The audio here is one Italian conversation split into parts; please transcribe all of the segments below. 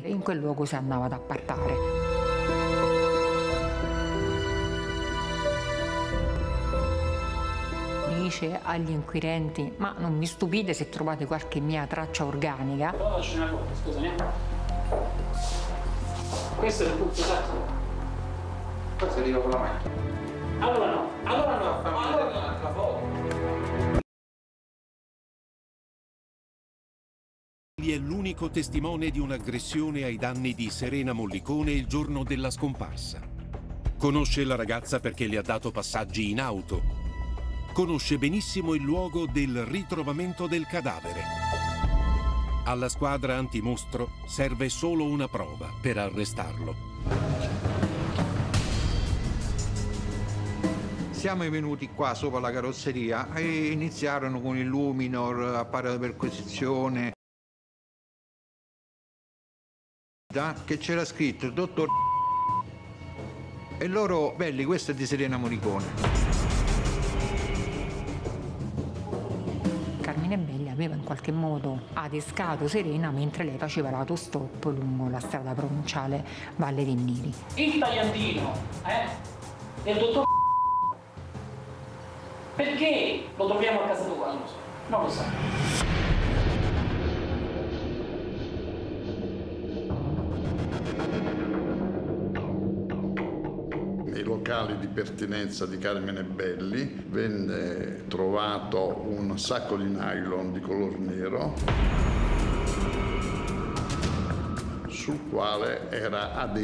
e in quel luogo si andava ad appartare. Dice agli inquirenti: ma non vi stupite se trovate qualche mia traccia organica? Però faccio una cosa, scusami. Questo è il punto esatto. Poi si arriva con la macchina. Allora no, Fammi vedere un'altra foto. È l'unico testimone di un'aggressione ai danni di Serena Mollicone il giorno della scomparsa. Conosce la ragazza perché le ha dato passaggi in auto. Conosce benissimo il luogo del ritrovamento del cadavere. Alla squadra antimostro serve solo una prova per arrestarlo. Siamo venuti qua sopra la carrozzeria e iniziarono con il luminor, apparato di perquisizione, che c'era scritto il dottor e loro: belli, questo è di Serena Mollicone. Carmine Belli aveva in qualche modo adescato Serena mentre lei faceva l'autostop lungo la strada provinciale Valle dei Nili. il tagliandino, del dottor perché lo troviamo a casa tua? Non lo so, non lo so. Nei locali di pertinenza di Carmine Belli venne trovato un sacco di nylon di color nero sul quale era adesivo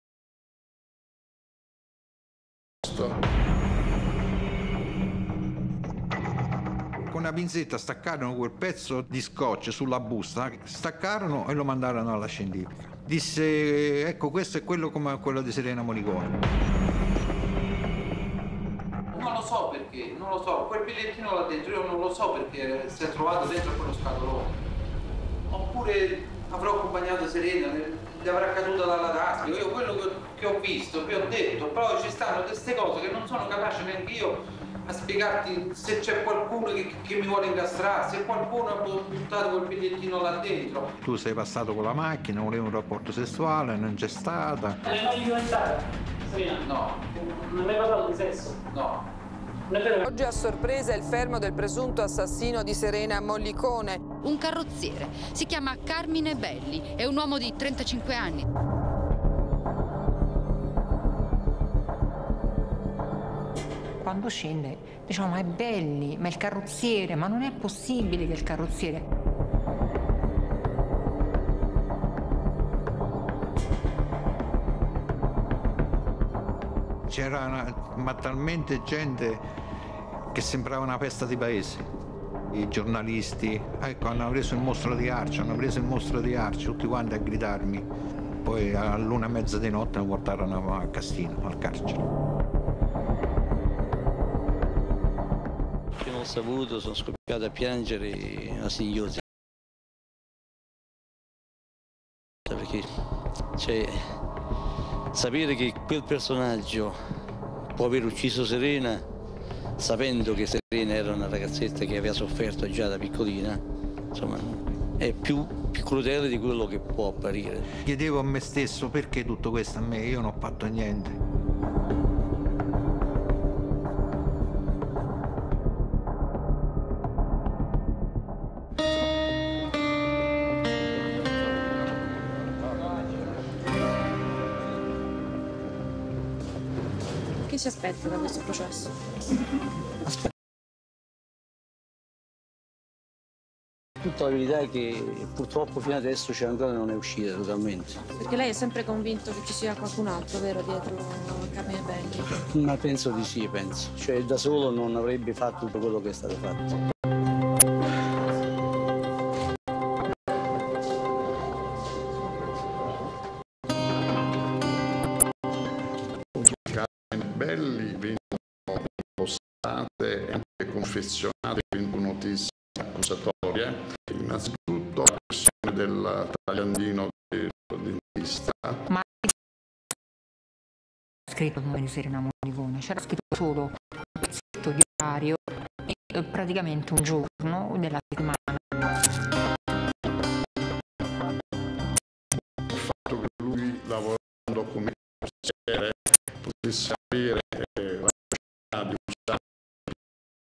Con una pinzetta staccarono quel pezzo di scotch sulla busta, staccarono e lo mandarono alla scientifica. Disse: ecco, questo è quello come quello di Serena Mollicone. Non lo so perché, non lo so, quel bigliettino là dentro io non lo so perché si è trovato dentro quello scatolone. Oppure avrò accompagnato Serena, le avrà caduta dalla tasca. Io quello che ho visto, vi ho detto, però ci stanno queste cose che non sono capace neanche io a spiegarti. Se c'è qualcuno che mi vuole incastrare, se qualcuno ha buttato quel bigliettino là dentro. Tu sei passato con la macchina, volevi un rapporto sessuale, non c'è stata. Non è mai diventata, Serena? No. Non hai mai parlato di sesso? No. Non è vero? Oggi a sorpresa il fermo del presunto assassino di Serena Mollicone. Un carrozziere, si chiama Carmine Belli, è un uomo di 35 anni. Quando scende diciamo: ma è Belli, ma il carrozziere, ma non è possibile che il carrozziere... C'era talmente gente che sembrava una festa di paese. I giornalisti, ecco, hanno preso il mostro di Arci, tutti quanti a gridarmi. Poi all'1:30 di notte mi portarono a Castino, al carcere. Appena ho saputo sono scoppiato a piangere a singhiozzi. Perché sapere che quel personaggio può aver ucciso Serena sapendo che Serena era una ragazzetta che aveva sofferto già da piccolina, insomma, è più crudele di quello che può apparire. Chiedevo a me stesso: perché tutto questo a me? Io non ho fatto niente. Che si aspetta da questo processo? Tutta la verità è che purtroppo fino adesso ancora non è uscita totalmente. Perché lei è sempre convinto che ci sia qualcun altro, vero, dietro Carmine Belli? Ma penso di sì, penso. Cioè da solo non avrebbe fatto tutto quello che è stato fatto. Belli vengono postate e anche confezionate in notizie accusatorie. Innanzitutto la questione del tagliandino del dentista. Ma scritto il nome di Serena Mollicone, c'era scritto solo un pezzetto di orario e praticamente un giorno della settimana. lui lavorando come carcere potesse